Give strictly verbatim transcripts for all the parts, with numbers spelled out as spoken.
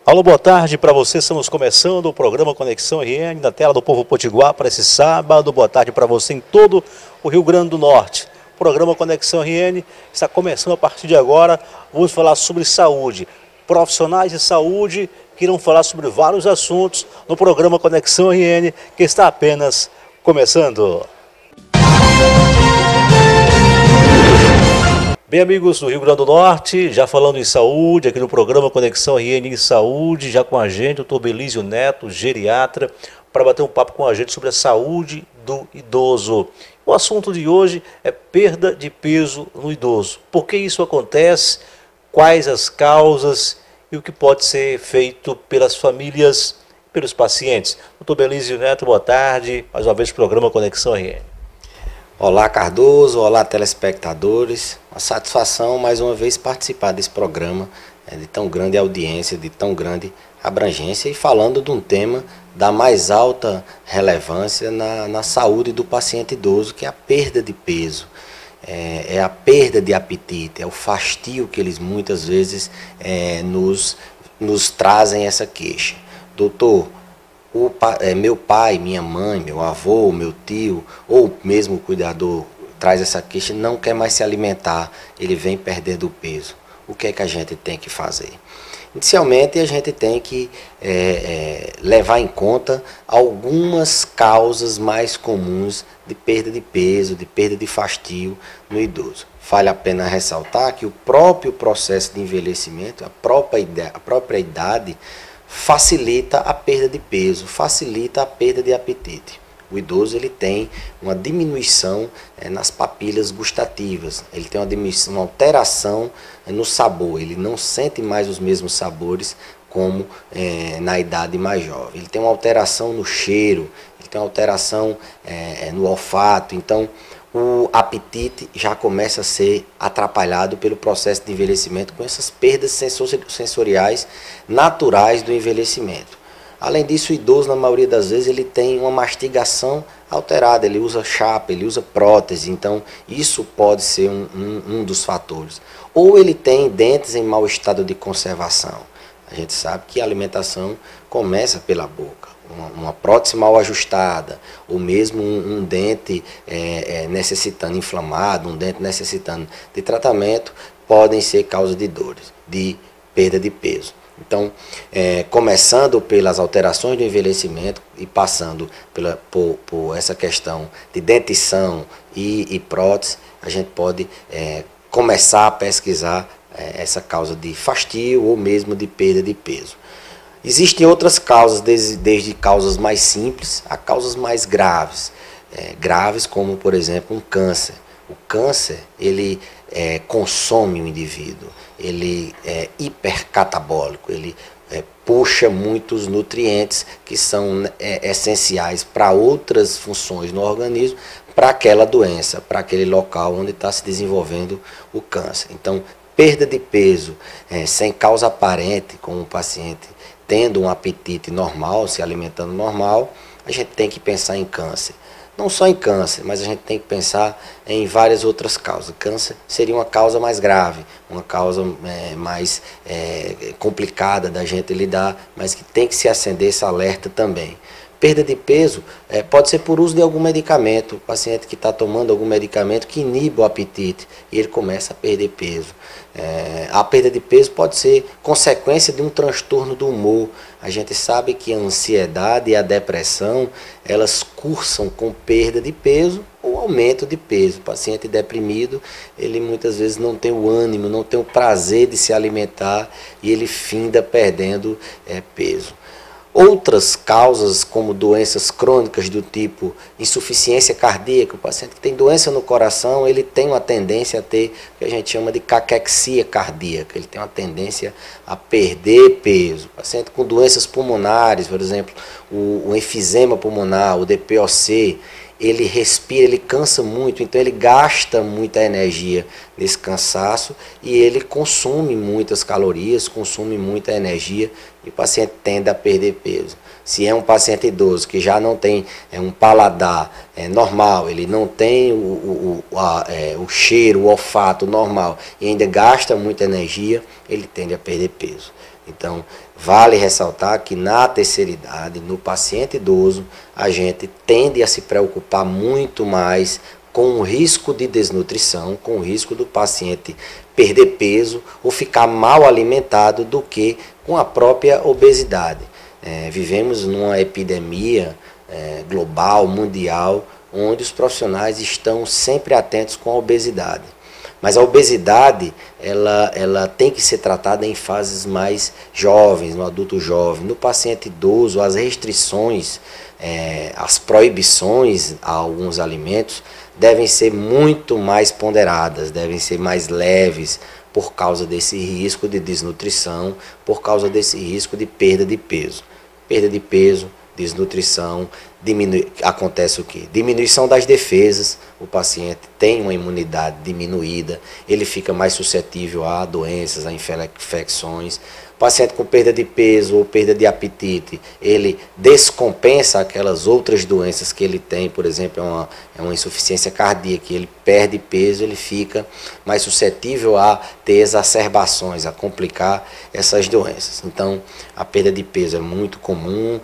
Alô, boa tarde para você. Estamos começando o programa Conexão R N na tela do Povo Potiguar para esse sábado. Boa tarde para você em todo o Rio Grande do Norte. O programa Conexão R N está começando a partir de agora. Vamos falar sobre saúde. Profissionais de saúde que irão falar sobre vários assuntos no programa Conexão R N, que está apenas começando. Bem, amigos do Rio Grande do Norte, já falando em saúde, aqui no programa Conexão R N em Saúde, já com a gente, o doutor Belísio Neto, geriatra, para bater um papo com a gente sobre a saúde do idoso. O assunto de hoje é perda de peso no idoso. Por que isso acontece? Quais as causas e o que pode ser feito pelas famílias, pelos pacientes? doutor Belísio Neto, boa tarde, mais uma vez programa Conexão R N. Olá, Cardoso, olá, telespectadores. Uma satisfação mais uma vez participar desse programa é, de tão grande audiência, de tão grande abrangência e falando de um tema da mais alta relevância na, na saúde do paciente idoso, que é a perda de peso, é, é a perda de apetite, é o fastio que eles muitas vezes é, nos, nos trazem essa queixa. Doutor, O, é, meu pai, minha mãe, meu avô, meu tio, ou mesmo o cuidador traz essa queixa, não quer mais se alimentar, ele vem perdendo o peso. O que é que a gente tem que fazer? Inicialmente, a gente tem que é, é, levar em conta algumas causas mais comuns de perda de peso, de perda de fastio no idoso. Vale a pena ressaltar que o próprio processo de envelhecimento, a própria, a própria idade, facilita a perda de peso, facilita a perda de apetite. O idoso ele tem uma diminuição é, nas papilas gustativas, ele tem uma, diminuição, uma alteração é, no sabor, ele não sente mais os mesmos sabores como é, na idade mais jovem. Ele tem uma alteração no cheiro, ele tem uma alteração é, no olfato, então o apetite já começa a ser atrapalhado pelo processo de envelhecimento com essas perdas sensoriais naturais do envelhecimento. Além disso, o idoso, na maioria das vezes, ele tem uma mastigação alterada, ele usa chapa, ele usa prótese, então isso pode ser um, um, um dos fatores. Ou ele tem dentes em mau estado de conservação. A gente sabe que a alimentação começa pela boca. Uma, uma prótese mal ajustada, ou mesmo um, um dente é, é, necessitando inflamado, um dente necessitando de tratamento, podem ser causa de dores, de perda de peso. Então, é, começando pelas alterações do envelhecimento e passando pela, por, por essa questão de dentição e, e prótese, a gente pode é, começar a pesquisar é, essa causa de fastio ou mesmo de perda de peso. Existem outras causas, desde, desde causas mais simples a causas mais graves. É, graves como, por exemplo, um câncer. O câncer, ele é, consome o indivíduo, ele é hipercatabólico, ele é, puxa muitos nutrientes que são é, essenciais para outras funções no organismo, para aquela doença, para aquele local onde está se desenvolvendo o câncer. Então, perda de peso é, sem causa aparente, como o paciente tendo um apetite normal, se alimentando normal, a gente tem que pensar em câncer. Não só em câncer, mas a gente tem que pensar em várias outras causas. Câncer seria uma causa mais grave, uma causa é, mais é, complicada da gente lidar, mas que tem que se acender esse alerta também. Perda de peso é, pode ser por uso de algum medicamento, o paciente que está tomando algum medicamento que inibe o apetite e ele começa a perder peso. É, a perda de peso pode ser consequência de um transtorno do humor. A gente sabe que a ansiedade e a depressão, elas cursam com perda de peso ou aumento de peso. O paciente deprimido, ele muitas vezes não tem o ânimo, não tem o prazer de se alimentar e ele finda perdendo é, peso. Outras causas, como doenças crônicas do tipo insuficiência cardíaca, o paciente que tem doença no coração, ele tem uma tendência a ter o que a gente chama de caquexia cardíaca, ele tem uma tendência a perder peso. O paciente com doenças pulmonares, por exemplo, o, o enfisema pulmonar, o D P O C, ele respira, ele cansa muito, então ele gasta muita energia nesse cansaço e ele consome muitas calorias, consome muita energia e o paciente tende a perder peso. Se é um paciente idoso que já não tem é, um paladar é, normal, ele não tem o, o, o, a, é, o cheiro, o olfato normal e ainda gasta muita energia, ele tende a perder peso. Então, vale ressaltar que na terceira idade, no paciente idoso, a gente tende a se preocupar muito mais com o risco de desnutrição, com o risco do paciente perder peso ou ficar mal alimentado do que com a própria obesidade. É, vivemos numa epidemia é, global, mundial, onde os profissionais estão sempre atentos com a obesidade. Mas a obesidade, ela, ela tem que ser tratada em fases mais jovens, no adulto jovem. No paciente idoso, as restrições, é, as proibições a alguns alimentos devem ser muito mais ponderadas, devem ser mais leves por causa desse risco de desnutrição, por causa desse risco de perda de peso. Perda de peso, desnutrição, diminui, acontece o quê? Diminuição das defesas, o paciente tem uma imunidade diminuída, ele fica mais suscetível a doenças, a infecções. O paciente com perda de peso ou perda de apetite, ele descompensa aquelas outras doenças que ele tem, por exemplo, é uma, é uma insuficiência cardíaca, ele perde peso, ele fica mais suscetível a ter exacerbações, a complicar essas doenças. Então, a perda de peso é muito comum,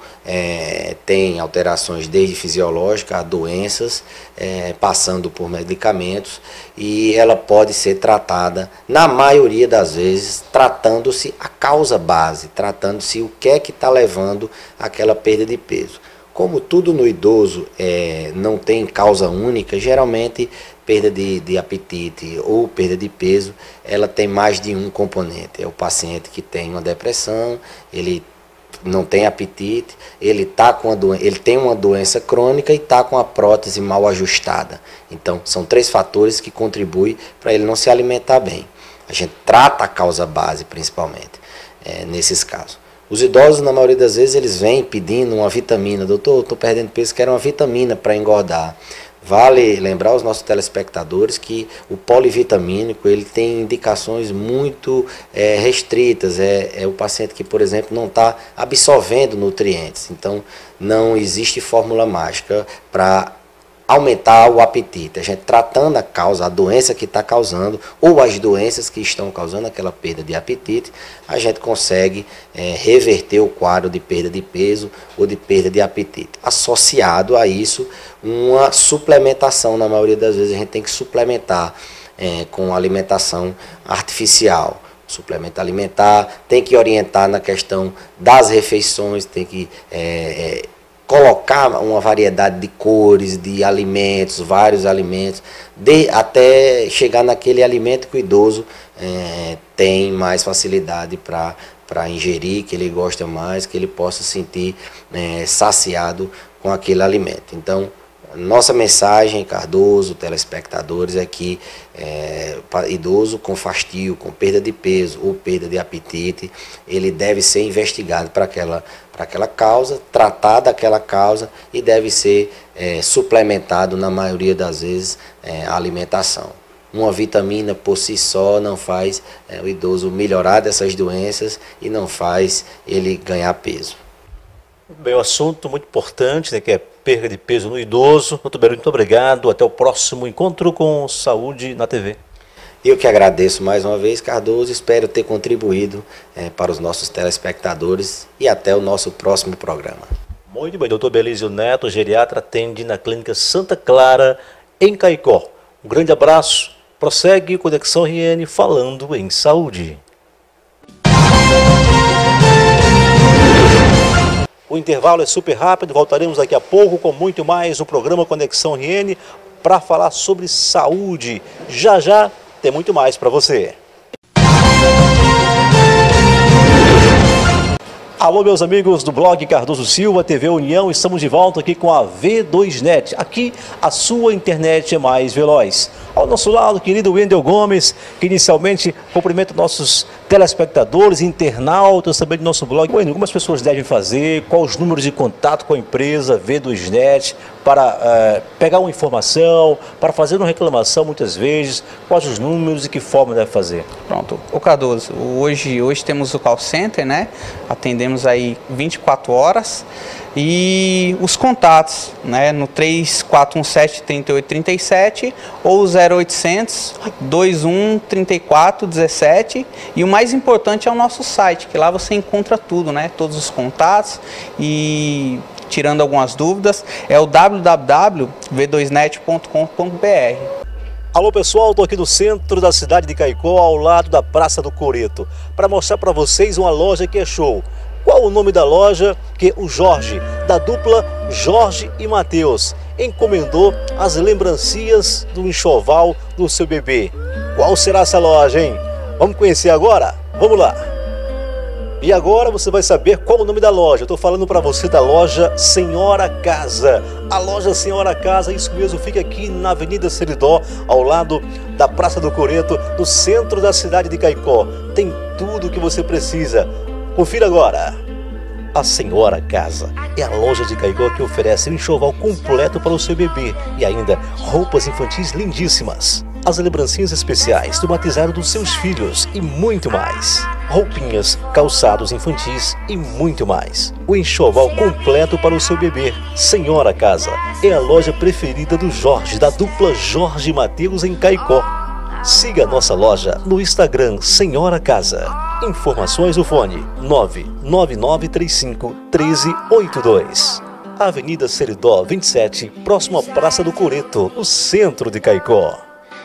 é, tem alterações desde fisiológicas a doenças, é, passando por medicamentos, e ela pode ser tratada, na maioria das vezes, tratando-se a causa base, tratando-se o que é que está levando àquela perda de peso. Como tudo no idoso é, não tem causa única, geralmente perda de, de apetite ou perda de peso, ela tem mais de um componente. É o paciente que tem uma depressão, ele não tem apetite, ele, tá com a doen- ele tem uma doença crônica e está com a prótese mal ajustada. Então, são três fatores que contribuem para ele não se alimentar bem. A gente trata a causa base, principalmente, é, nesses casos. Os idosos, na maioria das vezes, eles vêm pedindo uma vitamina. Doutor, estou perdendo peso, quero uma vitamina para engordar. Vale lembrar aos nossos telespectadores que o polivitamínico ele tem indicações muito é, restritas. É, é o paciente que, por exemplo, não está absorvendo nutrientes. Então, não existe fórmula mágica para aumentar o apetite. A gente tratando a causa, a doença que está causando, ou as doenças que estão causando aquela perda de apetite, a gente consegue é, reverter o quadro de perda de peso ou de perda de apetite. Associado a isso, uma suplementação, na maioria das vezes a gente tem que suplementar é, com alimentação artificial. Suplemento alimentar, tem que orientar na questão das refeições, tem que é, é, colocar uma variedade de cores, de alimentos, vários alimentos, de, até chegar naquele alimento que o idoso é, tem mais facilidade para para ingerir, que ele gosta mais, que ele possa sentir é, saciado com aquele alimento. Então, nossa mensagem, Cardoso, telespectadores, é que é, idoso com fastio, com perda de peso ou perda de apetite, ele deve ser investigado para aquela, para aquela causa, tratado aquela causa e deve ser é, suplementado, na maioria das vezes, é, a alimentação. Uma vitamina por si só não faz é, o idoso melhorar dessas doenças e não faz ele ganhar peso. Bem, um assunto muito importante, né, que é perda de peso no idoso. Doutor Belísio, muito obrigado. Até o próximo encontro com Saúde na T V. Eu que agradeço mais uma vez, Cardoso. Espero ter contribuído é, para os nossos telespectadores e até o nosso próximo programa. Muito bem, doutor Belísio Neto, geriatra, atende na Clínica Santa Clara, em Caicó. Um grande abraço. Prossegue Conexão R N falando em saúde. O intervalo é super rápido, voltaremos daqui a pouco com muito mais no programa Conexão R N para falar sobre saúde. Já já tem muito mais para você. Alô, meus amigos do blog Cardoso Silva, T V União, estamos de volta aqui com a V dois Net. Aqui a sua internet é mais veloz. Ao nosso lado, querido Wendel Gomes, que inicialmente cumprimenta nossos telespectadores, internautas também do nosso blog. Wendel, como as pessoas devem fazer, quais os números de contato com a empresa V dois Net para uh, pegar uma informação, para fazer uma reclamação muitas vezes, quais os números e que forma deve fazer? Pronto, o Cardoso, hoje, hoje temos o call center, né? Atendemos aí vinte e quatro horas. E os contatos, né, no três quatro um sete, três oito três sete ou zero oitocentos, dois um, três quatro um sete. E o mais importante é o nosso site, que lá você encontra tudo, né, todos os contatos e tirando algumas dúvidas, é o w w w ponto v dois net ponto com ponto b r. Alô pessoal, estou aqui no centro da cidade de Caicó, ao lado da Praça do Coreto, para mostrar para vocês uma loja que é show. Qual o nome da loja que o Jorge, da dupla Jorge e Matheus, encomendou as lembrancinhas do enxoval do seu bebê? Qual será essa loja, hein? Vamos conhecer agora? Vamos lá! E agora você vai saber qual o nome da loja. Eu estou falando para você da loja Senhora Casa. A loja Senhora Casa, isso mesmo, fica aqui na Avenida Seridó, ao lado da Praça do Coreto, no centro da cidade de Caicó. Tem tudo o que você precisa. Confira agora. A Senhora Casa é a loja de Caicó que oferece um enxoval completo para o seu bebê e ainda roupas infantis lindíssimas, as lembrancinhas especiais do batizado dos seus filhos e muito mais. Roupinhas, calçados infantis e muito mais. O enxoval completo para o seu bebê. Senhora Casa é a loja preferida do Jorge, da dupla Jorge e Matheus em Caicó. Siga a nossa loja no Instagram Senhora Casa. Informações no fone nove nove nove três cinco um três oito dois. Avenida Seridó vinte e sete, próximo à Praça do Coreto, no centro de Caicó.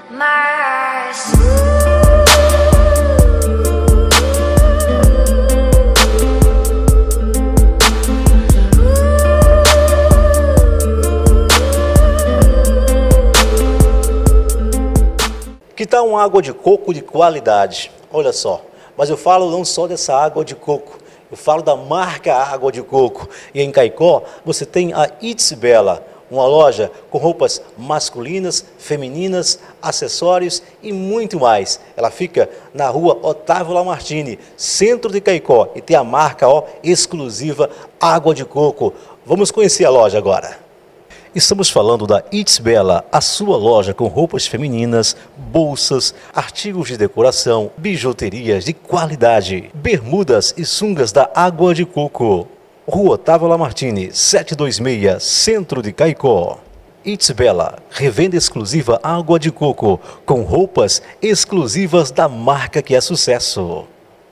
Que tal uma água de coco de qualidade? Olha só, mas eu falo não só dessa água de coco, eu falo da marca Água de Coco. E em Caicó você tem a It's Bela, uma loja com roupas masculinas, femininas, acessórios e muito mais. Ela fica na rua Otávio Lamartine, centro de Caicó, e tem a marca ó, exclusiva Água de Coco. Vamos conhecer a loja agora. Estamos falando da It's Bela, a sua loja com roupas femininas, bolsas, artigos de decoração, bijuterias de qualidade, bermudas e sungas da Água de Coco. Rua Otávio Lamartine, setecentos e vinte e seis, centro de Caicó. It's Bela, revenda exclusiva Água de Coco, com roupas exclusivas da marca que é sucesso.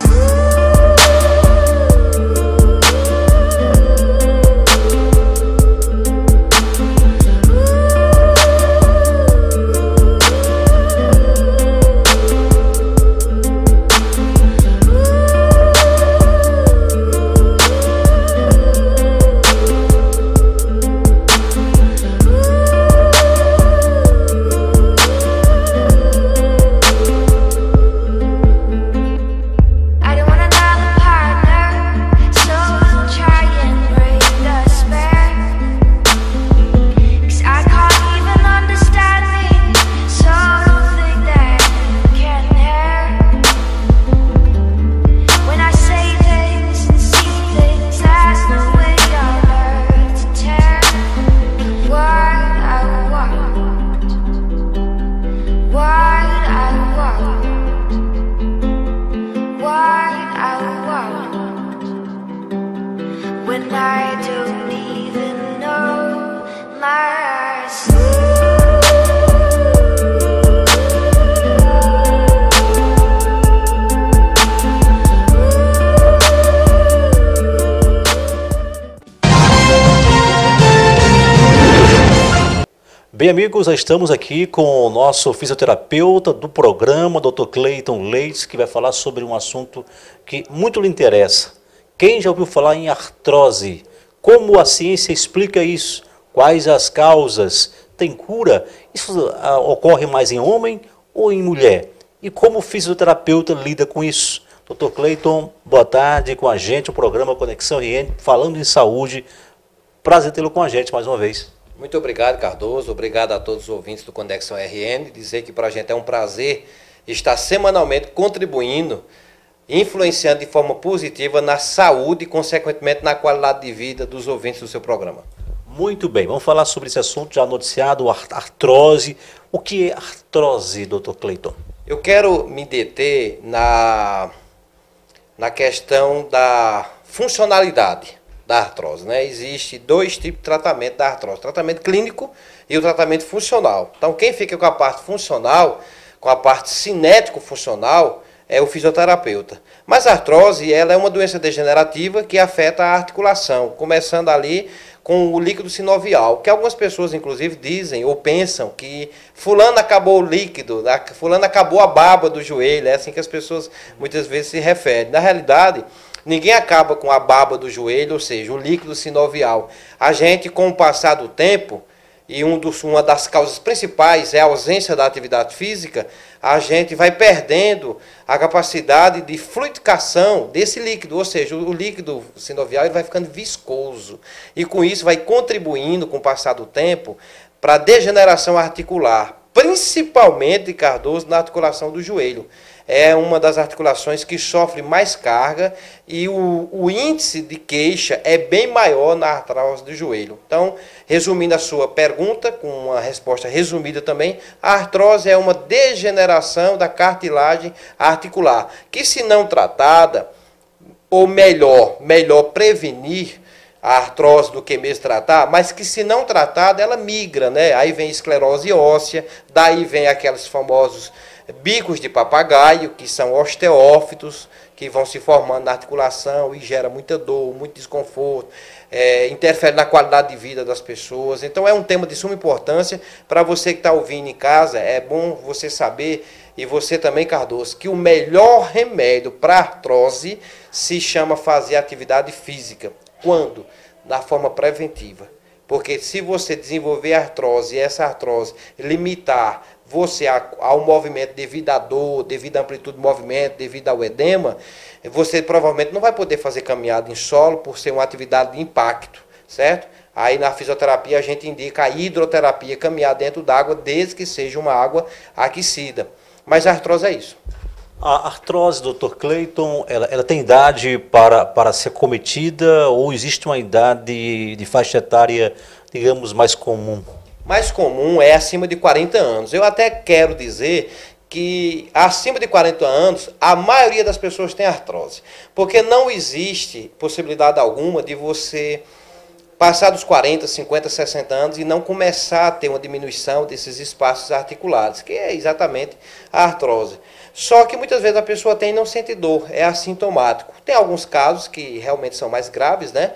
Bem, amigos, já estamos aqui com o nosso fisioterapeuta do programa, doutor Cleiton Leite, que vai falar sobre um assunto que muito lhe interessa. Quem já ouviu falar em artrose? Como a ciência explica isso? Quais as causas? Tem cura? Isso ah, ocorre mais em homem ou em mulher? E como o fisioterapeuta lida com isso? doutor Cleiton, boa tarde com a gente, o programa Conexão R N, falando em saúde. Prazer tê-lo com a gente mais uma vez. Muito obrigado, Cardoso. Obrigado a todos os ouvintes do Conexão R N. Dizer que para a gente é um prazer estar semanalmente contribuindo, influenciando de forma positiva na saúde e, consequentemente, na qualidade de vida dos ouvintes do seu programa. Muito bem, vamos falar sobre esse assunto já noticiado, artrose. O que é artrose, doutor Cleiton? Eu quero me deter na, na questão da funcionalidade da artrose, né? Existe dois tipos de tratamento da artrose, o tratamento clínico e o tratamento funcional. Então, quem fica com a parte funcional, com a parte cinético-funcional, é o fisioterapeuta. Mas a artrose, ela é uma doença degenerativa que afeta a articulação, começando ali com o líquido sinovial, que algumas pessoas, inclusive, dizem ou pensam que fulano acabou o líquido, fulano acabou a baba do joelho, é assim que as pessoas muitas vezes se referem. Na realidade, ninguém acaba com a baba do joelho, ou seja, o líquido sinovial. A gente, com o passar do tempo, e um dos, uma das causas principais é a ausência da atividade física, a gente vai perdendo a capacidade de fluidificação desse líquido, ou seja, o líquido sinovial ele vai ficando viscoso. E com isso vai contribuindo, com o passar do tempo, para a degeneração articular, principalmente, Cardoso, na articulação do joelho. É uma das articulações que sofre mais carga e o, o índice de queixa é bem maior na artrose do joelho. Então, resumindo a sua pergunta, com uma resposta resumida também, a artrose é uma degeneração da cartilagem articular, que se não tratada, ou melhor, melhor prevenir a artrose do que mesmo tratar, mas que se não tratada, ela migra, né? Aí vem esclerose óssea, daí vem aqueles famosos bicos de papagaio, que são osteófitos, que vão se formando na articulação e gera muita dor, muito desconforto, é, interfere na qualidade de vida das pessoas. Então é um tema de suma importância para você que está ouvindo em casa. É bom você saber, e você também, Cardoso, que o melhor remédio para artrose se chama fazer atividade física. Quando? Da forma preventiva. Porque se você desenvolver artrose e essa artrose limitar você ao movimento devido à dor, devido à amplitude do movimento, devido ao edema, você provavelmente não vai poder fazer caminhada em solo por ser uma atividade de impacto, certo? Aí na fisioterapia a gente indica a hidroterapia, caminhar dentro d'água, desde que seja uma água aquecida. Mas a artrose é isso. A artrose, doutor Cleiton, ela, ela tem idade para, para ser cometida ou existe uma idade de faixa etária, digamos, mais comum? Mais comum é acima de quarenta anos. Eu até quero dizer que acima de quarenta anos, a maioria das pessoas tem artrose. Porque não existe possibilidade alguma de você passar dos quarenta, cinquenta, sessenta anos e não começar a ter uma diminuição desses espaços articulares, que é exatamente a artrose. Só que muitas vezes a pessoa tem e não sente dor, é assintomático. Tem alguns casos que realmente são mais graves, né?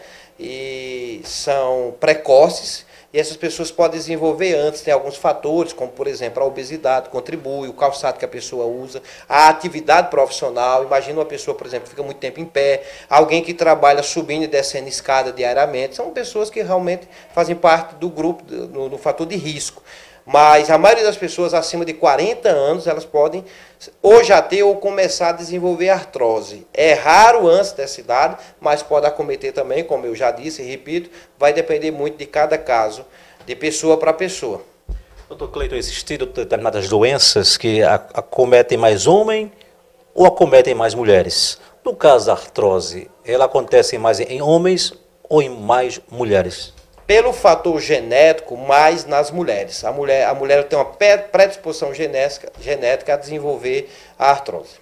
E são precoces, e essas pessoas podem desenvolver antes. Tem alguns fatores, como por exemplo a obesidade contribui, o calçado que a pessoa usa, a atividade profissional. Imagina uma pessoa, por exemplo, que fica muito tempo em pé, alguém que trabalha subindo e descendo escada diariamente. São pessoas que realmente fazem parte do grupo, do, do fator de risco. Mas a maioria das pessoas acima de quarenta anos, elas podem ou já ter ou começar a desenvolver artrose. É raro antes dessa idade, mas pode acometer também, como eu já disse e repito, vai depender muito de cada caso, de pessoa para pessoa. doutor Cleiton, existem determinadas doenças que acometem mais homens ou acometem mais mulheres? No caso da artrose, ela acontece mais em homens ou em mais mulheres? Pelo fator genético, mais nas mulheres. A mulher, a mulher tem uma predisposição genética, genética a desenvolver a artrose.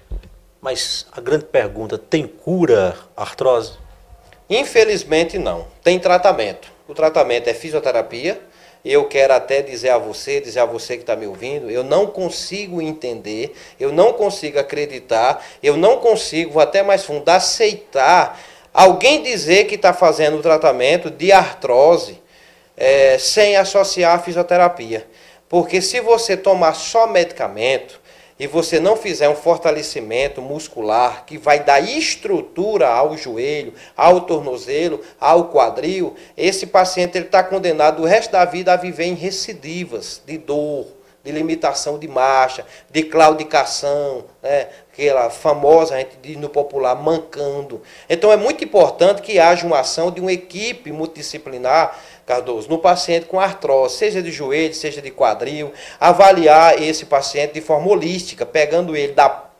Mas a grande pergunta, tem cura a artrose? Infelizmente não. Tem tratamento. O tratamento é fisioterapia. Eu quero até dizer a você, dizer a você que está me ouvindo, eu não consigo entender, eu não consigo acreditar, eu não consigo, vou até mais fundo, aceitar alguém dizer que está fazendo o tratamento de artrose é, sem associar a fisioterapia. Porque se você tomar só medicamento e você não fizer um fortalecimento muscular que vai dar estrutura ao joelho, ao tornozelo, ao quadril, esse paciente está condenado o resto da vida a viver em recidivas de dor, de limitação de marcha, de claudicação, né? Aquela famosa, a gente diz no popular, mancando. Então é muito importante que haja uma ação de uma equipe multidisciplinar, Cardoso, no paciente com artrose, seja de joelho, seja de quadril, avaliar esse paciente de forma holística, pegando ele da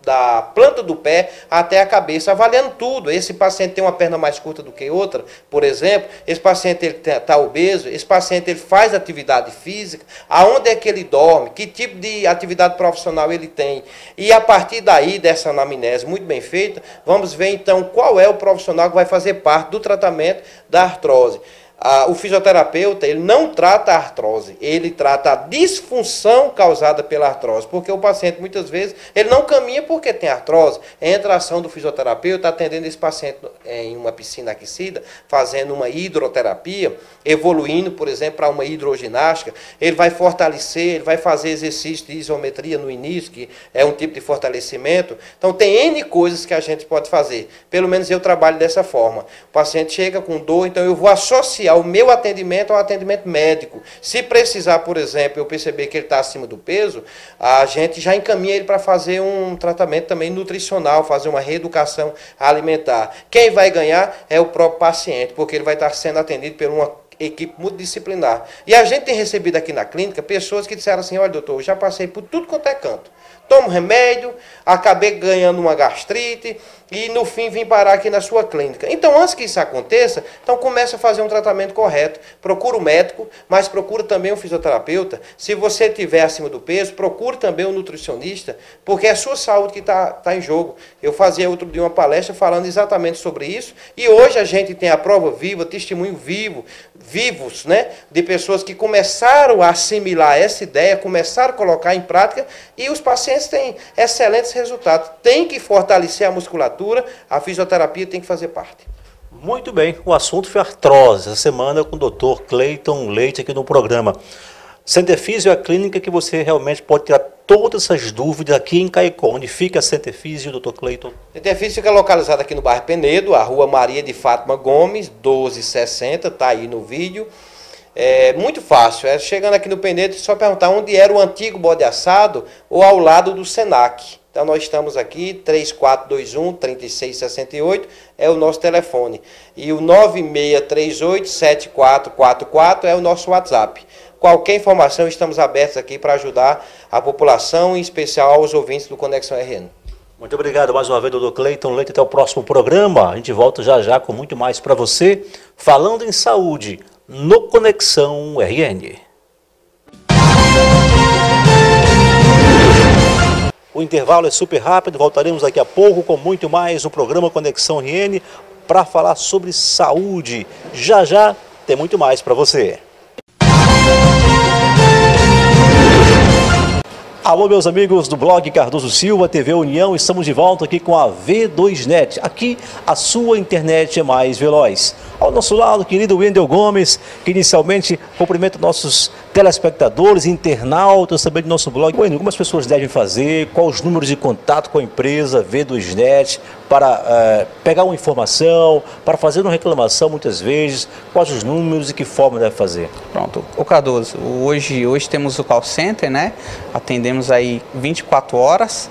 da planta do pé até a cabeça, avaliando tudo. Esse paciente tem uma perna mais curta do que outra, por exemplo, esse paciente está obeso, esse paciente ele faz atividade física, aonde é que ele dorme, que tipo de atividade profissional ele tem. E a partir daí, dessa anamnese muito bem feita, vamos ver então qual é o profissional que vai fazer parte do tratamento da artrose. Ah, o fisioterapeuta, ele não trata a artrose, ele trata a disfunção causada pela artrose, porque o paciente, muitas vezes, ele não caminha porque tem artrose. Entra a ação do fisioterapeuta atendendo esse paciente em uma piscina aquecida, fazendo uma hidroterapia, evoluindo, por exemplo, para uma hidroginástica. Ele vai fortalecer, ele vai fazer exercício de isometria no início, que é um tipo de fortalecimento. Então, tem N coisas que a gente pode fazer. Pelo menos eu trabalho dessa forma. O paciente chega com dor, então eu vou associar o meu atendimento ao atendimento médico. Se precisar, por exemplo, eu perceber que ele está acima do peso, a gente já encaminha ele para fazer um tratamento também nutricional, fazer uma reeducação alimentar. Quem vai ganhar é o próprio paciente, porque ele vai estar sendo atendido por uma equipe multidisciplinar. E a gente tem recebido aqui na clínica pessoas que disseram assim, olha doutor, eu já passei por tudo quanto é canto. Tomo remédio, acabei ganhando uma gastrite e no fim vim parar aqui na sua clínica. Então, antes que isso aconteça, então comece a fazer um tratamento correto. Procura o médico, mas procura também um fisioterapeuta. Se você estiver acima do peso, procure também um nutricionista, porque é a sua saúde que está tá em jogo. Eu fazia outro dia uma palestra falando exatamente sobre isso, e hoje a gente tem a prova viva, testemunho vivo, vivos, né, de pessoas que começaram a assimilar essa ideia, começaram a colocar em prática, e os pacientes têm excelentes resultados. Tem que fortalecer a musculatura, a fisioterapia tem que fazer parte. Muito bem, o assunto foi artrose, essa semana com o doutor Cleiton Leite aqui no programa. Centefísio é a clínica que você realmente pode tirar todas essas dúvidas aqui em Caicó. Onde fica a Centefísio, doutor Cleiton? Centefísio fica localizado aqui no bairro Penedo, a rua Maria de Fátima Gomes, doze sessenta, está aí no vídeo. É muito fácil, é chegando aqui no Penedo, só perguntar onde era o antigo bode assado ou ao lado do Senac. Então nós estamos aqui, três quatro dois um, três seis seis oito é o nosso telefone. E o nove seis três oito, sete quatro quatro quatro é o nosso WhatsApp. Qualquer informação, estamos abertos aqui para ajudar a população, em especial aos ouvintes do Conexão R N. Muito obrigado mais uma vez, doutor Cleiton Leite. Até o próximo programa. A gente volta já já com muito mais para você, falando em saúde, no Conexão R N. O intervalo é super rápido, voltaremos daqui a pouco com muito mais no programa Conexão R N para falar sobre saúde. Já já tem muito mais para você. Alô, meus amigos do blog Cardoso Silva, T V União, estamos de volta aqui com a V dois Net. Aqui a sua internet é mais veloz. Ao nosso lado, querido Wendel Gomes, que inicialmente cumprimenta nossos telespectadores, internautas também do nosso blog. Wendel, como as pessoas devem fazer, quais os números de contato com a empresa V dois Net para uh, pegar uma informação, para fazer uma reclamação muitas vezes, quais os números e que forma deve fazer? Pronto, ô Cardoso, hoje, hoje temos o call center, né? Atendemos aí vinte e quatro horas.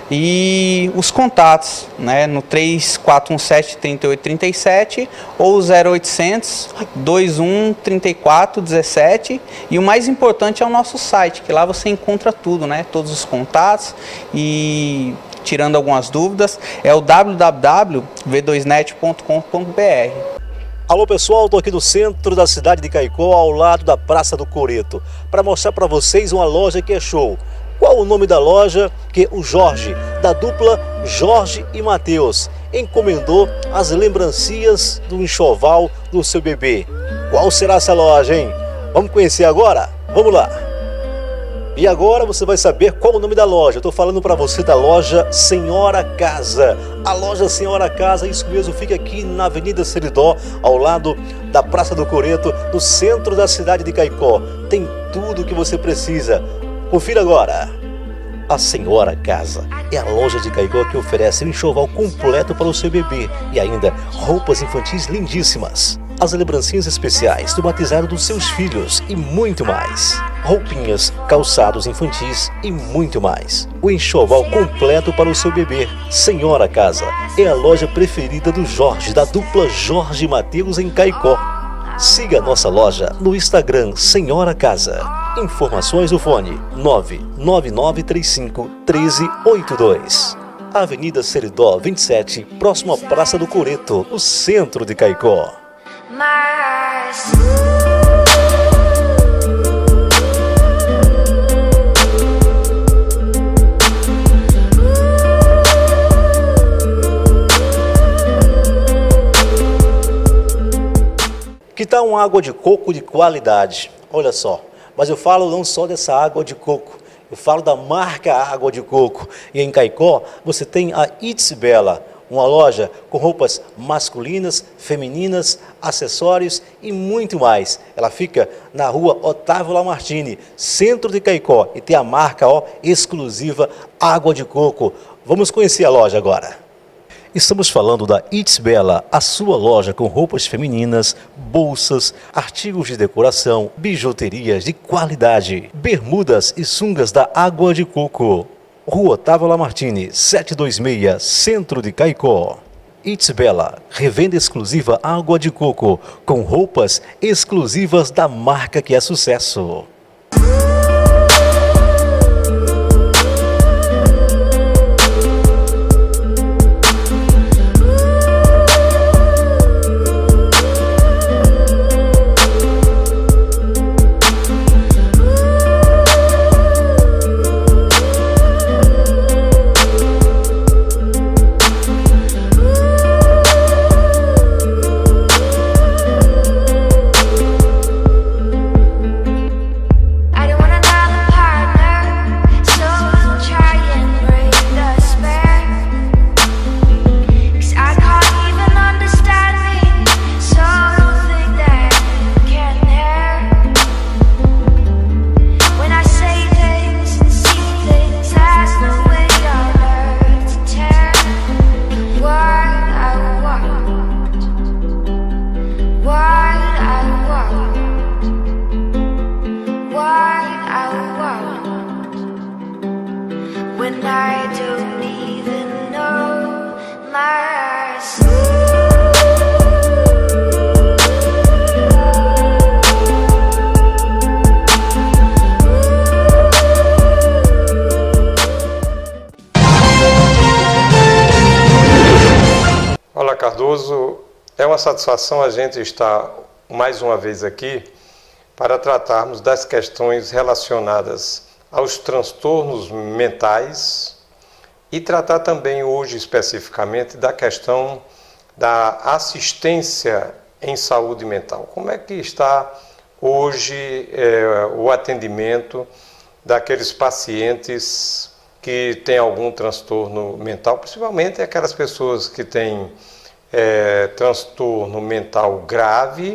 E os contatos, né, no três quatro um sete, três oito três sete ou zero oitocentos, dois um, três quatro um sete. E o mais importante é o nosso site, que lá você encontra tudo, né, todos os contatos e tirando algumas dúvidas, é o w w w ponto v dois net ponto com ponto b r. Alô pessoal, estou aqui no centro da cidade de Caicó, ao lado da Praça do Coreto, para mostrar para vocês uma loja que é show. Qual o nome da loja que o Jorge, da dupla Jorge e Matheus, encomendou as lembrancinhas do enxoval do seu bebê? Qual será essa loja, hein? Vamos conhecer agora? Vamos lá! E agora você vai saber qual o nome da loja. Estou falando para você da loja Senhora Casa. A loja Senhora Casa, isso mesmo, fica aqui na Avenida Seridó, ao lado da Praça do Coreto, no centro da cidade de Caicó. Tem tudo o que você precisa. Confira agora. A Senhora Casa é a loja de Caicó que oferece um enxoval completo para o seu bebê e ainda roupas infantis lindíssimas, as lembrancinhas especiais do batizado dos seus filhos e muito mais. Roupinhas, calçados infantis e muito mais. O enxoval completo para o seu bebê. Senhora Casa é a loja preferida do Jorge, da dupla Jorge e Matheus em Caicó. Siga a nossa loja no Instagram Senhora Casa. Informações no fone nove nove nove três cinco um três oito dois. Avenida Seridó vinte e sete, próximo à Praça do Coreto, no centro de Caicó. Que tal uma água de coco de qualidade? Olha só, mas eu falo não só dessa água de coco, eu falo da marca Água de Coco. E em Caicó você tem a It's Bela, uma loja com roupas masculinas, femininas, acessórios e muito mais. Ela fica na rua Otávio Lamartine, centro de Caicó, e tem a marca ó, exclusiva Água de Coco. Vamos conhecer a loja agora. Estamos falando da It's Bela, a sua loja com roupas femininas, bolsas, artigos de decoração, bijuterias de qualidade, bermudas e sungas da Água de Coco. Rua Otávio Lamartine, setecentos e vinte e seis, centro de Caicó. It's Bela, revenda exclusiva Água de Coco, com roupas exclusivas da marca que é sucesso. Olá, Cardoso, é uma satisfação a gente estar mais uma vez aqui para tratarmos das questões relacionadas aos transtornos mentais e tratar também hoje especificamente da questão da assistência em saúde mental. Como é que está hoje é, o atendimento daqueles pacientes que têm algum transtorno mental, principalmente aquelas pessoas que têm é, transtorno mental grave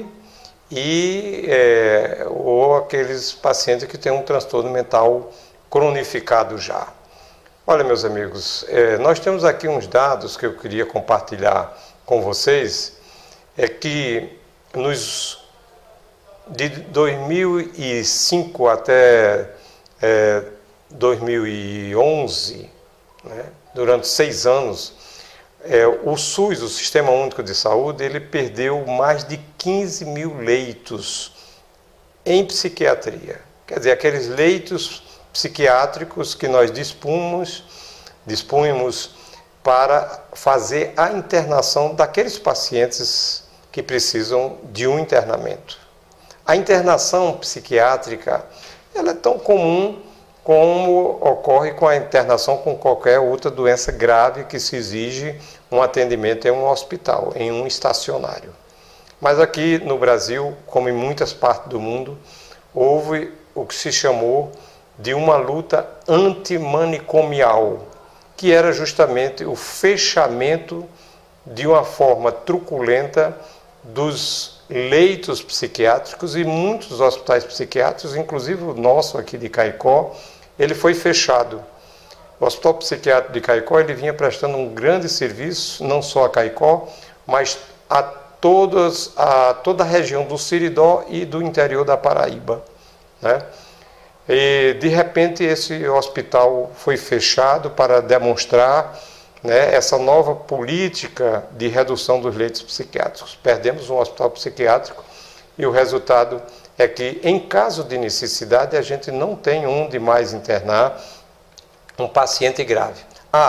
e é, ou aqueles pacientes que têm um transtorno mental cronificado já. Olha, meus amigos, é, nós temos aqui uns dados que eu queria compartilhar com vocês, é que nos, de dois mil e cinco até é, dois mil e onze, né, durante seis anos, é, o SUS, o Sistema Único de Saúde, ele perdeu mais de quinze mil leitos em psiquiatria. Quer dizer, aqueles leitos psiquiátricos que nós dispunhamos, dispunhamos para fazer a internação daqueles pacientes que precisam de um internamento. A internação psiquiátrica, ela é tão comum como ocorre com a internação com qualquer outra doença grave que se exige um atendimento em um hospital, em um estacionário. Mas aqui no Brasil, como em muitas partes do mundo, houve o que se chamou de uma luta antimanicomial, que era justamente o fechamento de uma forma truculenta dos leitos psiquiátricos, e muitos hospitais psiquiátricos, inclusive o nosso aqui de Caicó, ele foi fechado. O Hospital Psiquiátrico de Caicó, ele vinha prestando um grande serviço, não só a Caicó, mas a, todas, a toda a região do Seridó e do interior da Paraíba, né? E, de repente, esse hospital foi fechado para demonstrar, né, essa nova política de redução dos leitos psiquiátricos. Perdemos um hospital psiquiátrico e o resultado é que, em caso de necessidade, a gente não tem onde mais internar um paciente grave. Ah,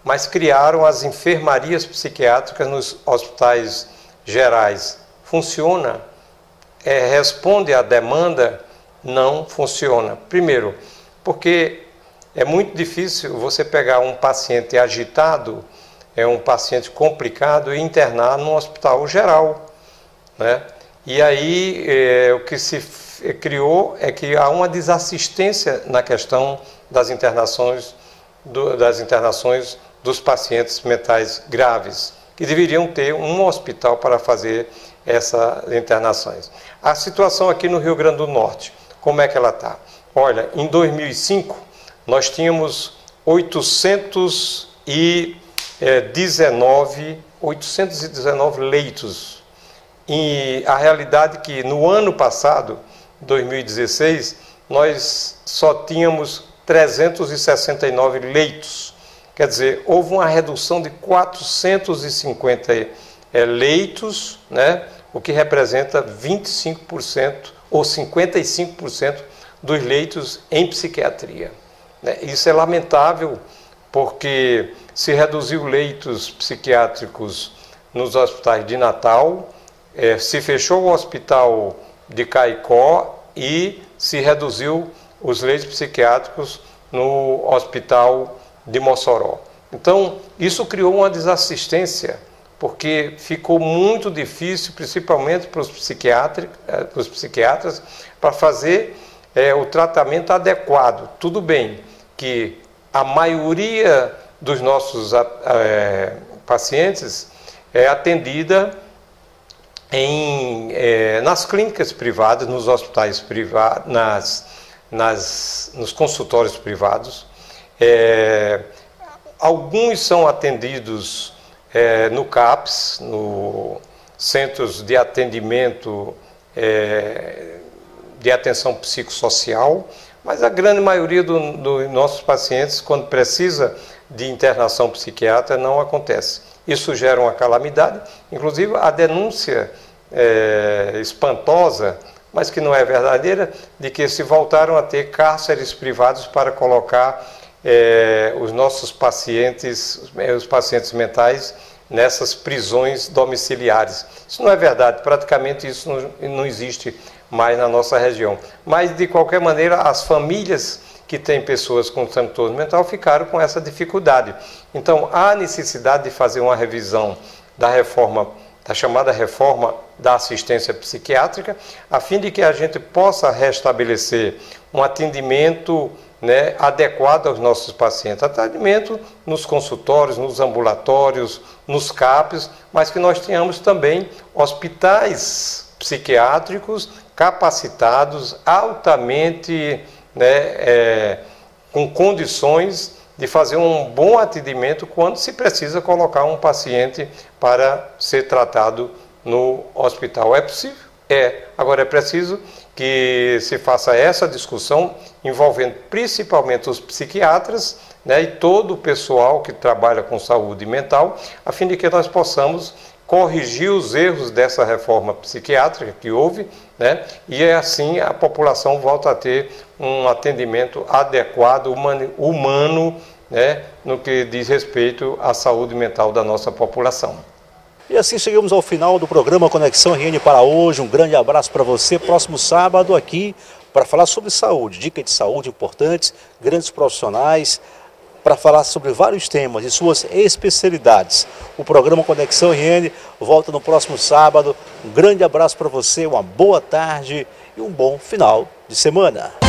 mas criaram as enfermarias psiquiátricas nos hospitais gerais. Funciona? É, responde à demanda? Não funciona. Primeiro, porque é muito difícil você pegar um paciente agitado, é um paciente complicado, e internar num hospital geral, né? E aí é, o que se criou é que há uma desassistência na questão das internações, do, das internações dos pacientes mentais graves, que deveriam ter um hospital para fazer essas internações. A situação aqui no Rio Grande do Norte, como é que ela está? Olha, em dois mil e cinco, nós tínhamos oitocentos e dezenove leitos. E a realidade é que no ano passado, dois mil e dezesseis, nós só tínhamos trezentos e sessenta e nove leitos. Quer dizer, houve uma redução de quatrocentos e cinquenta é, leitos, né, o que representa vinte e cinco por cento ou cinquenta e cinco por cento dos leitos em psiquiatria. Né? Isso é lamentável, porque se reduziu leitos psiquiátricos nos hospitais de Natal, é, se fechou o hospital de Caicó e se reduziu os leitos psiquiátricos no hospital de Mossoró. Então, isso criou uma desassistência, porque ficou muito difícil, principalmente para os psiquiatras, para os psiquiatras, para fazer é, o tratamento adequado. Tudo bem que a maioria dos nossos é, pacientes é atendida em, é, nas clínicas privadas, nos hospitais privados, nas, nas, nos consultórios privados. É, alguns são atendidos é, no CAPS, no Centros de Atendimento é, de Atenção Psicossocial, mas a grande maioria dos do nossos pacientes, quando precisa de internação psiquiátrica, não acontece. Isso gera uma calamidade, inclusive a denúncia é, espantosa, mas que não é verdadeira, de que se voltaram a ter cárceres privados para colocar é, os nossos pacientes, os pacientes mentais, nessas prisões domiciliares. Isso não é verdade, praticamente isso não, não existe mais na nossa região. Mas, de qualquer maneira, as famílias que têm pessoas com transtorno mental ficaram com essa dificuldade. Então, há necessidade de fazer uma revisão da reforma, da chamada reforma da assistência psiquiátrica, a fim de que a gente possa restabelecer um atendimento, né, adequado aos nossos pacientes. Atendimento nos consultórios, nos ambulatórios, nos CAPs, mas que nós tenhamos também hospitais psiquiátricos capacitados, altamente, né, é, com condições de fazer um bom atendimento quando se precisa colocar um paciente para ser tratado no hospital. É possível? É. Agora é preciso que se faça essa discussão envolvendo principalmente os psiquiatras, né, e todo o pessoal que trabalha com saúde mental, a fim de que nós possamos corrigir os erros dessa reforma psiquiátrica que houve, né, e assim a população volta a ter um atendimento adequado, humano, humano, né, no que diz respeito à saúde mental da nossa população. E assim chegamos ao final do programa Conexão R N para hoje. Um grande abraço para você. Próximo sábado aqui para falar sobre saúde, dicas de saúde importantes, grandes profissionais, para falar sobre vários temas e suas especialidades. O programa Conexão R N volta no próximo sábado. Um grande abraço para você, uma boa tarde e um bom final de semana.